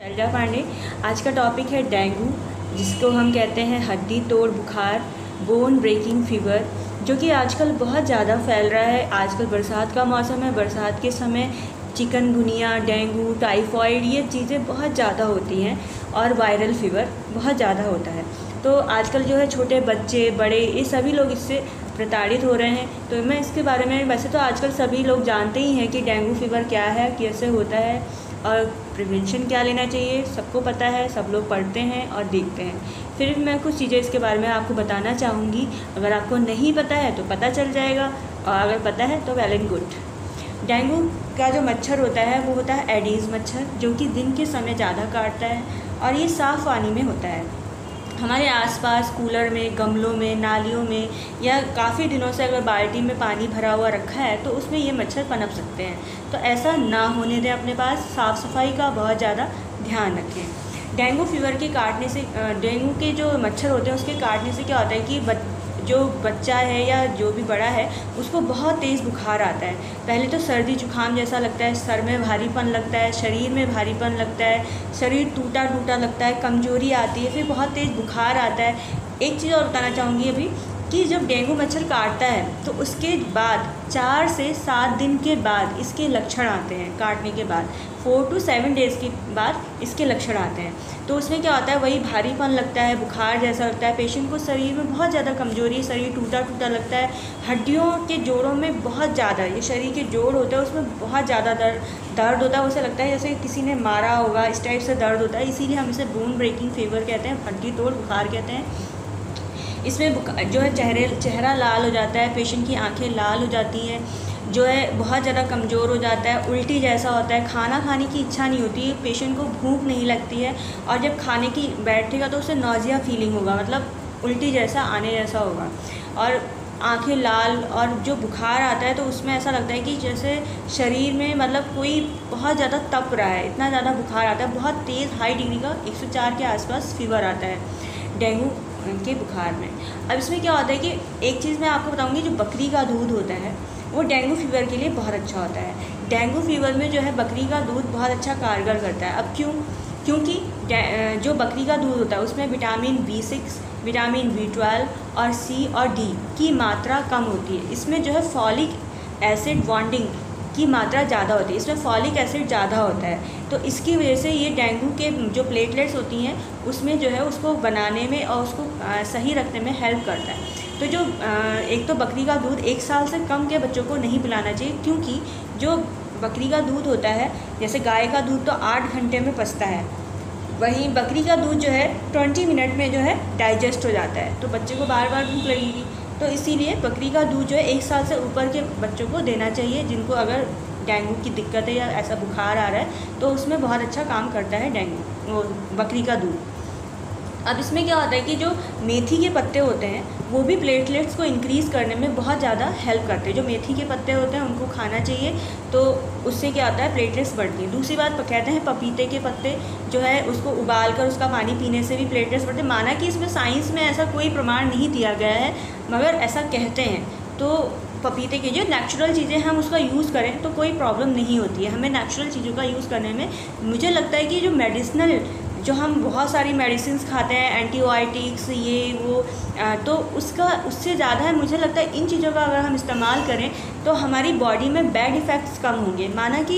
शैलजा पांडे। आज का टॉपिक है डेंगू, जिसको हम कहते हैं हड्डी तोड़ बुखार, बोन ब्रेकिंग फीवर, जो कि आजकल बहुत ज़्यादा फैल रहा है। आजकल बरसात का मौसम है, बरसात के समय चिकनगुनिया, डेंगू, टाइफॉइड ये चीज़ें बहुत ज़्यादा होती हैं और वायरल फीवर बहुत ज़्यादा होता है। तो आजकल जो है छोटे बच्चे, बड़े, ये सभी लोग इससे प्रताड़ित हो रहे हैं। तो मैं इसके बारे में, वैसे तो आजकल सभी लोग जानते ही हैं कि डेंगू फीवर क्या है, कैसे होता है और प्रिवेंशन क्या लेना चाहिए, सबको पता है, सब लोग पढ़ते हैं और देखते हैं। फिर मैं कुछ चीज़ें इसके बारे में आपको बताना चाहूँगी। अगर आपको नहीं पता है तो पता चल जाएगा, और अगर पता है तो वेल एंड गुड। डेंगू का जो मच्छर होता है वो होता है एडीज़ मच्छर, जो कि दिन के समय ज़्यादा काटता है और ये साफ़ पानी में होता है। हमारे आसपास कूलर में, गमलों में, नालियों में या काफ़ी दिनों से अगर बाल्टी में पानी भरा हुआ रखा है तो उसमें ये मच्छर पनप सकते हैं। तो ऐसा ना होने दें, अपने पास साफ़ सफाई का बहुत ज़्यादा ध्यान रखें। डेंगू फीवर के काटने से, डेंगू के जो मच्छर होते हैं उसके काटने से क्या होता है कि जो बच्चा है या जो भी बड़ा है उसको बहुत तेज़ बुखार आता है। पहले तो सर्दी जुकाम जैसा लगता है, सर में भारीपन लगता है, शरीर में भारीपन लगता है, शरीर टूटा टूटा लगता है, कमजोरी आती है, फिर बहुत तेज़ बुखार आता है। एक चीज़ और बताना चाहूँगी अभी कि जब डेंगू मच्छर काटता है तो उसके बाद 4 से 7 दिन के बाद इसके लक्षण आते हैं। काटने के बाद 4 to 7 डेज़ के बाद इसके लक्षण आते हैं। तो उसमें क्या होता है, वही भारीपन लगता है, बुखार जैसा लगता है, पेशेंट को शरीर में बहुत ज़्यादा कमजोरी, शरीर टूटा टूटा लगता है, हड्डियों के जोड़ों में बहुत ज़्यादा, ये शरीर के जोड़ होते हैं उसमें बहुत ज़्यादा दर्द होता है। उसे लगता है जैसे किसी ने मारा होगा, इस टाइप से दर्द होता है। इसीलिए हम इसे बोन ब्रेकिंग फीवर कहते हैं, हड्डी तोड़ बुखार कहते हैं। इसमें जो है चेहरा लाल हो जाता है, पेशेंट की आंखें लाल हो जाती हैं, जो है बहुत ज़्यादा कमज़ोर हो जाता है, उल्टी जैसा होता है, खाना खाने की इच्छा नहीं होती है, पेशेंट को भूख नहीं लगती है, और जब खाने की बैठेगा तो उसे नौजिया फीलिंग होगा, मतलब उल्टी जैसा आने जैसा होगा, और आंखें लाल। और जो बुखार आता है तो उसमें ऐसा लगता है कि जैसे शरीर में मतलब कोई बहुत ज़्यादा तप रहा है, इतना ज़्यादा बुखार आता है, बहुत तेज़ हाई डिग्री का 104 के आसपास फीवर आता है डेंगू के बुखार में। अब इसमें क्या होता है कि एक चीज़ मैं आपको बताऊंगी, जो बकरी का दूध होता है वो डेंगू फीवर के लिए बहुत अच्छा होता है। डेंगू फीवर में जो है बकरी का दूध बहुत अच्छा कारगर करता है। अब क्योंकि जो बकरी का दूध होता है उसमें विटामिन B6, विटामिन B12 और C और D की मात्रा कम होती है। इसमें जो है फॉलिक एसिड बॉन्डिंग की मात्रा ज़्यादा होती है, इसमें फॉलिक एसिड ज़्यादा होता है। तो इसकी वजह से ये डेंगू के जो प्लेटलेट्स होती हैं उसमें जो है उसको बनाने में और उसको सही रखने में हेल्प करता है। तो जो एक तो बकरी का दूध 1 साल से कम के बच्चों को नहीं पिलाना चाहिए, क्योंकि जो बकरी का दूध होता है, जैसे गाय का दूध तो 8 घंटे में पचता है, वहीं बकरी का दूध जो है 20 मिनट में जो है डाइजेस्ट हो जाता है। तो बच्चे को बार बार भूख लगेगी, तो इसीलिए बकरी का दूध जो है 1 साल से ऊपर के बच्चों को देना चाहिए, जिनको अगर डेंगू की दिक्कत है या ऐसा बुखार आ रहा है तो उसमें बहुत अच्छा काम करता है डेंगू वो बकरी का दूध। अब इसमें क्या होता है कि जो मेथी के पत्ते होते हैं वो भी प्लेटलेट्स को इंक्रीज़ करने में बहुत ज़्यादा हेल्प करते हैं। जो मेथी के पत्ते होते हैं उनको खाना चाहिए, तो उससे क्या होता है, प्लेटलेट्स बढ़ती हैं। दूसरी बात कहते हैं पपीते के पत्ते जो है उसको उबाल कर उसका पानी पीने से भी प्लेटलेट्स बढ़ते हैं। माना कि इसमें साइंस में ऐसा कोई प्रमाण नहीं दिया गया है, मगर ऐसा कहते हैं। तो पपीते की जो नेचुरल चीज़ें हम उसका यूज़ करें तो कोई प्रॉब्लम नहीं होती है। हमें नेचुरल चीज़ों का यूज़ करने में मुझे लगता है कि जो मेडिसिनल, जो हम बहुत सारी मेडिसिन खाते हैं, एंटीबायोटिक्स ये वो, तो उससे ज़्यादा है मुझे लगता है इन चीज़ों का अगर हम इस्तेमाल करें तो हमारी बॉडी में बैड इफ़ेक्ट्स कम होंगे। माना कि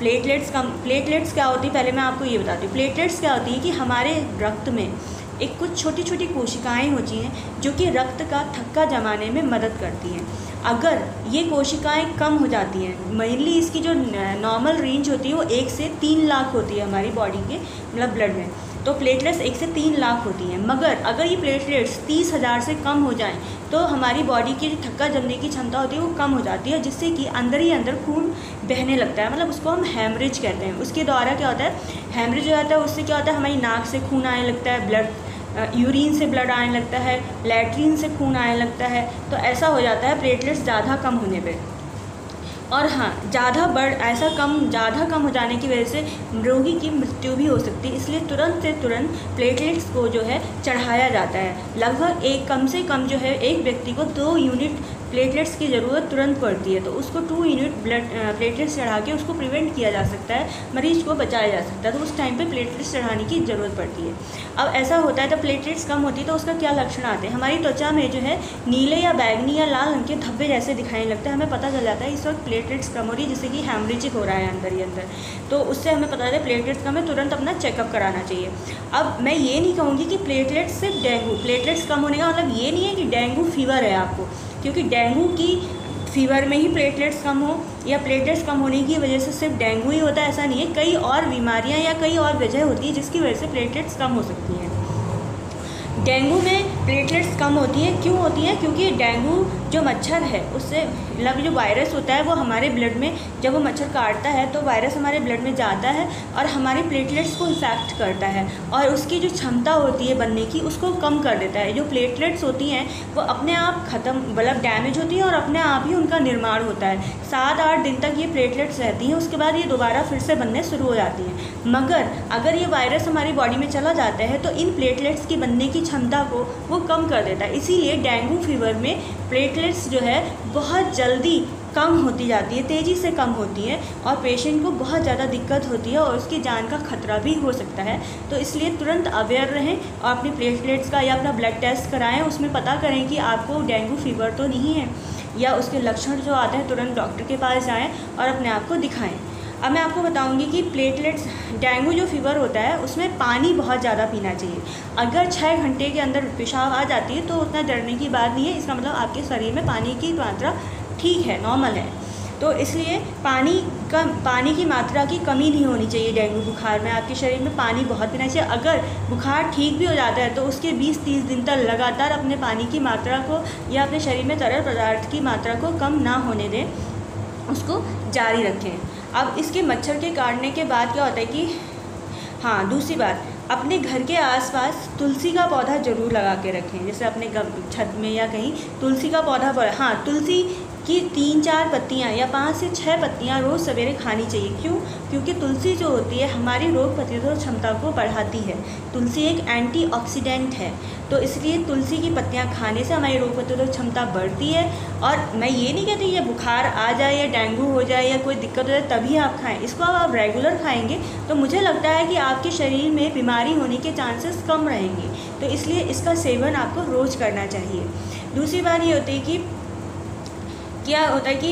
प्लेटलेट्स क्या होती है, पहले मैं आपको ये बताती हूँ। प्लेटलेट्स क्या होती है कि हमारे रक्त में एक कुछ छोटी छोटी कोशिकाएं होती हैं जो कि रक्त का थक्का जमाने में मदद करती हैं। अगर ये कोशिकाएं कम हो जाती हैं, मेनली इसकी जो नॉर्मल रेंज होती है वो 1 से 3 लाख होती है हमारी बॉडी के, मतलब ब्लड में, तो प्लेटलेट्स 1 से 3 लाख होती हैं। मगर अगर ये प्लेटलेट्स 30,000 से कम हो जाएं तो हमारी बॉडी की जो थक्का जमने की क्षमता होती है वो कम हो जाती है, जिससे कि अंदर ही अंदर खून बहने लगता है, मतलब उसको हम हैमरेज कहते हैं। उसके द्वारा क्या होता है, हैमरेज हो जाता है, उससे क्या होता है, हमारी नाक से खून आने लगता है, ब्लड यूरिन से ब्लड आने लगता है, लैट्रिन से खून आने लगता है। तो ऐसा हो जाता है प्लेटलेट्स ज़्यादा कम होने पे। और हाँ, ज़्यादा कम हो जाने की वजह से रोगी की मृत्यु भी हो सकती है। इसलिए तुरंत से तुरंत प्लेटलेट्स को जो है चढ़ाया जाता है। लगभग कम से कम जो है एक व्यक्ति को 2 यूनिट प्लेटलेट्स की ज़रूरत तुरंत पड़ती है, तो उसको 2 यूनिट ब्लड प्लेटलेट्स चढ़ा के उसको प्रिवेंट किया जा सकता है, मरीज को बचाया जा सकता है। तो उस टाइम पे प्लेटलेट्स चढ़ाने की ज़रूरत पड़ती है। अब ऐसा होता है जब प्लेटलेट्स कम होती है तो उसका क्या लक्षण आते हैं, हमारी त्वचा में जो है नीले या बैगनी या लाल रंग के धब्बे जैसे दिखाने लगते हैं। हमें पता चल जाता है इस वक्त प्लेटलेट्स कम हो रही है, जिससे कि हैमरेजिक हो रहा है अंदर ही अंदर, तो उससे हमें पता चलता है प्लेटलेट्स कम है, तुरंत अपना चेकअप कराना चाहिए। अब मैं ये नहीं कहूँगी कि प्लेटलेट्स सिर्फ डेंगू, प्लेटलेट्स कम होने का मतलब ये नहीं है कि डेंगू फीवर है आपको, क्योंकि डेंगू की फीवर में ही प्लेटलेट्स कम हो या प्लेटलेट्स कम होने की वजह से सिर्फ डेंगू ही होता है, ऐसा नहीं है। कई और बीमारियां या कई और वजह होती है जिसकी वजह से प्लेटलेट्स कम हो सकती हैं। डेंगू में प्लेटलेट्स कम होती हैं, क्यों होती हैं? क्योंकि डेंगू जो मच्छर है उससे मतलब जो वायरस होता है वो हमारे ब्लड में, जब वो मच्छर काटता है तो वायरस हमारे ब्लड में जाता है और हमारे प्लेटलेट्स को इफेक्ट करता है और उसकी जो क्षमता होती है बनने की उसको कम कर देता है। जो प्लेटलेट्स होती हैं वो अपने आप ख़त्म मतलब डैमेज होती हैं और अपने आप ही उनका निर्माण होता है। 7-8 दिन तक ये प्लेटलेट्स रहती हैं, उसके बाद ये दोबारा फिर से बनने शुरू हो जाती हैं। मगर अगर ये वायरस हमारी बॉडी में चला जाता है तो इन प्लेटलेट्स की बनने की क्षमता को वो कम कर देता है। इसीलिए डेंगू फीवर में प्लेटलेट्स जो है बहुत जल्दी कम होती जाती है, तेज़ी से कम होती है और पेशेंट को बहुत ज़्यादा दिक्कत होती है और उसकी जान का खतरा भी हो सकता है। तो इसलिए तुरंत अवेयर रहें और अपनी प्लेटलेट्स का या अपना ब्लड टेस्ट कराएं, उसमें पता करें कि आपको डेंगू फीवर तो नहीं है या उसके लक्षण जो आते हैं तुरंत डॉक्टर के पास जाएँ और अपने आप को दिखाएँ। अब मैं आपको बताऊंगी कि प्लेटलेट्स, डेंगू जो फीवर होता है उसमें पानी बहुत ज़्यादा पीना चाहिए। अगर 6 घंटे के अंदर पेशाब आ जाती है तो उतना डरने की बात नहीं है, इसका मतलब आपके शरीर में पानी की मात्रा ठीक है, नॉर्मल है। तो इसलिए पानी की मात्रा की कमी नहीं होनी चाहिए। डेंगू बुखार में आपके शरीर में पानी बहुत पीना चाहिए। अगर बुखार ठीक भी हो जाता है तो उसके 20-30 दिन तक लगातार अपने पानी की मात्रा को या अपने शरीर में तरल पदार्थ की मात्रा को कम ना होने दें, उसको जारी रखें। अब इसके मच्छर के काटने के बाद क्या होता है कि हाँ, दूसरी बात, अपने घर के आसपास तुलसी का पौधा ज़रूर लगा के रखें। जैसे अपने छत में या कहीं तुलसी का पौधा हाँ, तुलसी की 3-4 पत्तियाँ या 5 से 6 पत्तियाँ रोज़ सवेरे खानी चाहिए। क्यों? क्योंकि तुलसी जो होती है हमारी रोग प्रतिरोधक क्षमता को बढ़ाती है। तुलसी एक एंटीऑक्सीडेंट है, तो इसलिए तुलसी की पत्तियाँ खाने से हमारी रोग प्रतिरोधक क्षमता बढ़ती है। और मैं ये नहीं कहती ये बुखार आ जाए या डेंगू हो जाए या कोई दिक्कत हो जाए तभी आप खाएं, इसको आप रेगुलर खाएंगे तो मुझे लगता है कि आपके शरीर में बीमारी होने के चांसेस कम रहेंगे। तो इसलिए इसका सेवन आपको रोज़ करना चाहिए। दूसरी बात ये होती है कि क्या होता है कि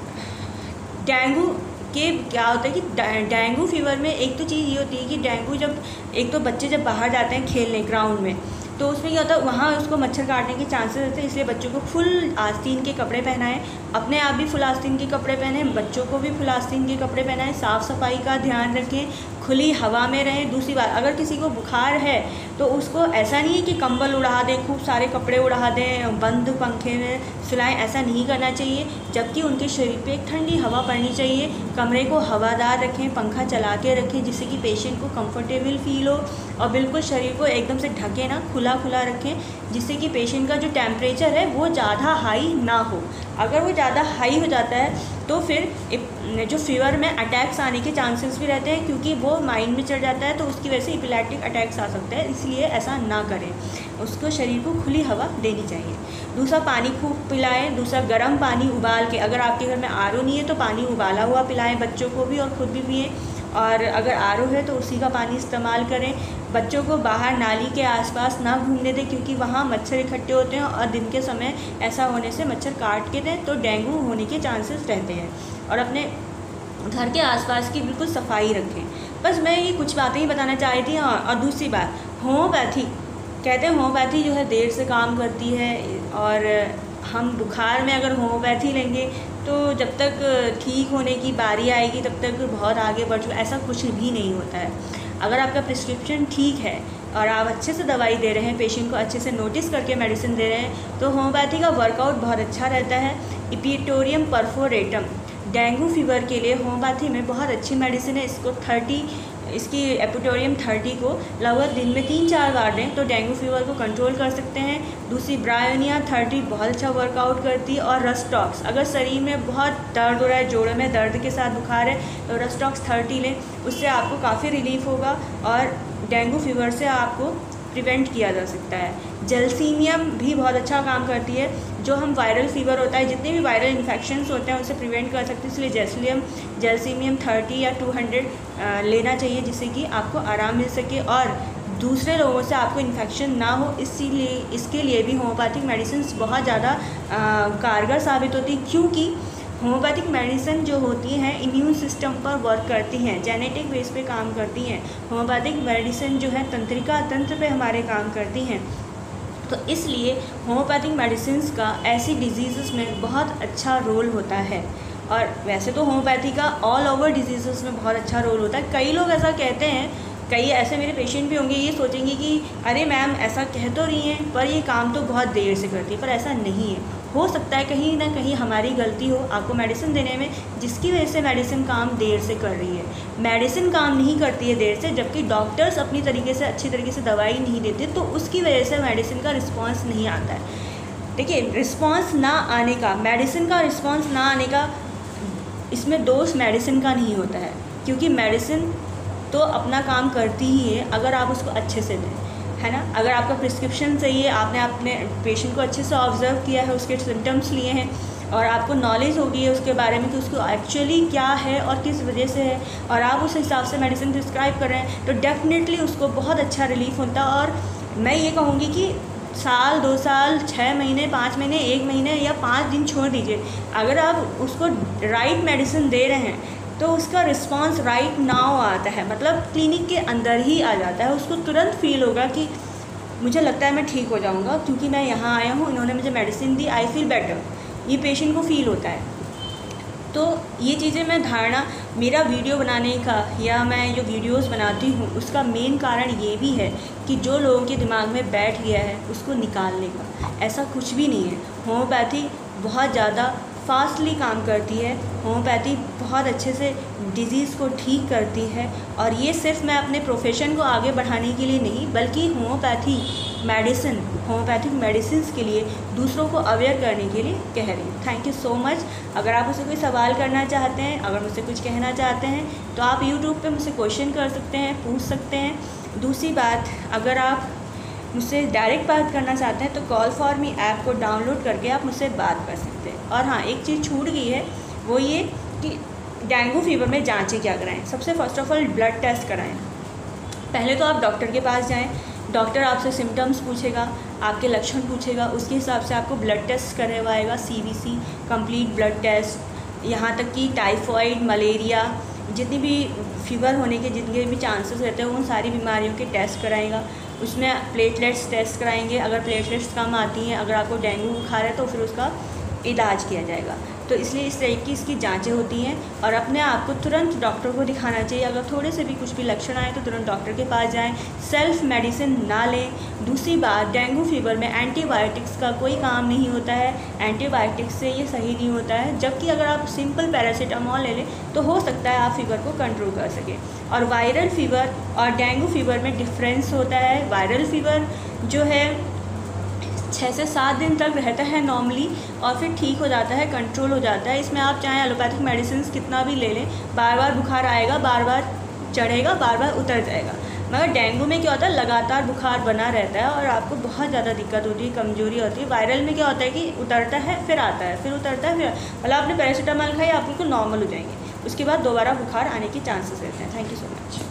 डेंगू के क्या होता है कि डेंगू फीवर में एक तो चीज़ ये होती है कि डेंगू जब एक तो बच्चे जब बाहर जाते हैं खेलने ग्राउंड में तो उसमें क्या होता है वहाँ उसको मच्छर काटने के चांसेस रहते हैं। इसलिए बच्चों को फुल आस्तीन के कपड़े पहनाएं, अपने आप भी फुल आस्तीन के कपड़े पहनें, बच्चों को भी फुल आस्तीन के कपड़े पहनाएं, साफ़ सफाई का ध्यान रखें, खुली हवा में रहें। दूसरी बात, अगर किसी को बुखार है तो उसको ऐसा नहीं है कि कंबल उड़ा दें, खूब सारे कपड़े उड़ा दें, बंद पंखे में सुलाएं, ऐसा नहीं करना चाहिए। जबकि उनके शरीर पे एक ठंडी हवा पड़नी चाहिए। कमरे को हवादार रखें, पंखा चला के रखें जिससे कि पेशेंट को कंफर्टेबल फील हो और बिल्कुल शरीर को एकदम से ढके ना, खुला खुला रखें जिससे कि पेशेंट का जो टेम्परेचर है वो ज़्यादा हाई ना हो। अगर वो ज़्यादा हाई हो जाता है तो फिर जो फीवर में अटैक्स आने के चांसेस भी रहते हैं, क्योंकि वो माइंड में चढ़ जाता है तो उसकी वजह से इपिलेप्टिक अटैक्स आ सकते हैं। इसलिए ऐसा ना करें, उसको शरीर को खुली हवा देनी चाहिए। दूसरा, पानी खूब पिलाएं। दूसरा, गर्म पानी उबाल के, अगर आपके घर में आरओ नहीं है तो पानी उबाला हुआ पिलाएं बच्चों को भी और ख़ुद भी पिएँ। और अगर आरओ है तो उसी का पानी इस्तेमाल करें। बच्चों को बाहर नाली के आसपास ना घूमने दें क्योंकि वहाँ मच्छर इकट्ठे होते हैं और दिन के समय ऐसा होने से मच्छर काट के दें तो डेंगू होने के चांसेस रहते हैं। और अपने घर के आसपास की बिल्कुल सफाई रखें। बस मैं ये कुछ बातें ही बताना चाह रही थी। और दूसरी बात, होम्योपैथी, कहते हैं होम्योपैथी जो है देर से काम करती है और हम बुखार में अगर होम्योपैथी लेंगे तो जब तक ठीक होने की बारी आएगी तब तक बहुत आगे बढ़ चुका, ऐसा कुछ भी नहीं होता है। अगर आपका प्रिस्क्रिप्शन ठीक है और आप अच्छे से दवाई दे रहे हैं, पेशेंट को अच्छे से नोटिस करके मेडिसिन दे रहे हैं तो होम्योपैथी का वर्कआउट बहुत अच्छा रहता है। इपिटोरियम परफोरेटम डेंगू फीवर के लिए होम्योपैथी में बहुत अच्छी मेडिसिन है। इसकी एपिटोरियम 30 को लगभग दिन में 3-4 बार दें तो डेंगू फीवर को कंट्रोल कर सकते हैं। दूसरी, ब्रायोनिया 30 बहुत अच्छा वर्कआउट करती है। और रस्टॉक्स, अगर शरीर में बहुत दर्द हो रहा है, जोड़ों में दर्द के साथ बुखार है तो रस्टॉक्स 30 लें, उससे आपको काफ़ी रिलीफ होगा और डेंगू फीवर से आपको प्रिवेंट किया जा सकता है। जैल्सीमियम भी बहुत अच्छा काम करती है, जो हम वायरल फीवर होता है, जितने भी वायरल इन्फेक्शंस होते हैं उसे प्रिवेंट कर सकते हैं। इसलिए जैल्सीमियम 30 या 200 लेना चाहिए, जिससे कि आपको आराम मिल सके और दूसरे लोगों से आपको इन्फेक्शन ना हो। इसीलिए इसके लिए भी होम्योपैथिक मेडिसिन बहुत ज़्यादा कारगर साबित होती है, क्योंकि होम्योपैथिक मेडिसिन जो होती हैं इम्यून सिस्टम पर वर्क करती हैं, जेनेटिक बेस पे काम करती हैं। होम्योपैथिक मेडिसिन जो है तंत्रिका तंत्र पे हमारे काम करती हैं। तो इसलिए होम्योपैथिक मेडिसिन का ऐसी डिजीज़ में बहुत अच्छा रोल होता है। और वैसे तो होम्योपैथी का ऑल ओवर डिजीज़ में बहुत अच्छा रोल होता है। कई लोग ऐसा कहते हैं, कई ऐसे मेरे पेशेंट भी होंगे, ये सोचेंगे कि अरे मैम ऐसा कह तो रही हैं, पर ये काम तो बहुत देर से करती है। पर ऐसा नहीं है। हो सकता है कहीं ना कहीं हमारी गलती हो आपको मेडिसिन देने में, जिसकी वजह से मेडिसिन काम देर से कर रही है। मेडिसिन काम नहीं करती है देर से, जबकि डॉक्टर्स अपनी तरीके से अच्छी तरीके से दवाई नहीं देते, तो उसकी वजह से मेडिसिन का रिस्पॉन्स नहीं आता है। देखिए, रिस्पॉन्स ना आने का, मेडिसिन का रिस्पॉन्स ना आने का, इसमें दोष मेडिसिन का नहीं होता है, क्योंकि मेडिसिन तो अपना काम करती ही है अगर आप उसको अच्छे से दें, है ना। अगर आपका प्रिस्क्रिप्शन सही है, आपने अपने पेशेंट को अच्छे से ऑब्जर्व किया है, उसके सिम्टम्स लिए हैं और आपको नॉलेज होगी है उसके बारे में कि उसको एक्चुअली क्या है और किस वजह से है, और आप उस हिसाब से मेडिसिन प्रिस्क्राइब कर रहे हैं, तो डेफिनेटली उसको बहुत अच्छा रिलीफ होता है। और मैं ये कहूँगी कि साल, 2 साल, 6 महीने, 5 महीने, 1 महीने या 5 दिन छोड़ दीजिए, अगर आप उसको राइट मेडिसिन दे रहे हैं तो उसका रिस्पांस राइट नाउ आता है, मतलब क्लिनिक के अंदर ही आ जाता है। उसको तुरंत फील होगा कि मुझे लगता है मैं ठीक हो जाऊंगा, क्योंकि मैं यहाँ आया हूँ, इन्होंने मुझे मेडिसिन दी, आई फील बेटर, ये पेशेंट को फील होता है। तो ये चीज़ें मैं धारणा, मेरा वीडियो बनाने का या मैं जो वीडियोस बनाती हूँ उसका मेन कारण ये भी है कि जो लोगों के दिमाग में बैठ गया है उसको निकालने का। ऐसा कुछ भी नहीं है। होम्योपैथी बहुत ज़्यादा फास्टली काम करती है, होम्योपैथी बहुत अच्छे से डिज़ीज़ को ठीक करती है। और ये सिर्फ मैं अपने प्रोफेशन को आगे बढ़ाने के लिए नहीं, बल्कि होम्योपैथिक मेडिसिन के लिए दूसरों को अवेयर करने के लिए कह रही हूँ। Thank you so much. अगर आप मुझसे कोई सवाल करना चाहते हैं, अगर मुझसे कुछ कहना चाहते हैं, तो आप यूट्यूब पे मुझसे क्वेश्चन कर सकते हैं, पूछ सकते हैं। दूसरी बात, अगर आप मुझसे डायरेक्ट बात करना चाहते हैं तो कॉल फॉर मी ऐप को डाउनलोड करके आप मुझसे बात कर सकते हैं। और हाँ, एक चीज़ छूट गई है, वो ये कि डेंगू फीवर में जांचें क्या कराएं। सबसे first of all blood test कराएं। पहले तो आप डॉक्टर के पास जाएं, डॉक्टर आपसे सिम्टम्स पूछेगा, आपके लक्षण पूछेगा, उसके हिसाब से आपको ब्लड टेस्ट करवाएगा, CBC कंप्लीट ब्लड टेस्ट, यहाँ तक कि टाइफॉइड, मलेरिया, जितनी भी फीवर होने के जितने भी चांसेस रहते हैं उन सारी बीमारियों के टेस्ट कराएगा। उसमें प्लेटलेट्स टेस्ट कराएंगे, अगर प्लेटलेट्स कम आती हैं, अगर आपको डेंगू बुखार है तो फिर उसका इलाज किया जाएगा। तो इसलिए इस तरह की इसकी जांचें होती हैं। और अपने आप को तुरंत डॉक्टर को दिखाना चाहिए। अगर थोड़े से भी कुछ भी लक्षण आए तो तुरंत डॉक्टर के पास जाएं, सेल्फ मेडिसिन ना लें। दूसरी बात, डेंगू फीवर में एंटीबायोटिक्स का कोई काम नहीं होता है, एंटीबायोटिक्स से ये सही नहीं होता है। जबकि अगर आप सिंपल पैरासीटामोल ले लें तो हो सकता है आप फीवर को कंट्रोल कर सकें। और वायरल फीवर और डेंगू फीवर में डिफरेंस होता है। वायरल फीवर जो है 6 से 7 दिन तक रहता है नॉर्मली, और फिर ठीक हो जाता है, कंट्रोल हो जाता है। इसमें आप चाहे एलोपैथिक मेडिसिन कितना भी ले लें, बार बार बुखार आएगा, बार बार चढ़ेगा, बार बार उतर जाएगा। मगर डेंगू में क्या होता है, लगातार बुखार बना रहता है और आपको बहुत ज़्यादा दिक्कत होती है, कमजोरी होती है। वायरल में क्या होता है कि उतरता है, फिर आता है, फिर उतरता है, फिर मतलब आपने पैरासीटामोल खाई, आप बिल्कुल नॉर्मल हो जाएंगे, उसके बाद दोबारा बुखार आने के चांसेस रहते हैं। Thank you so much.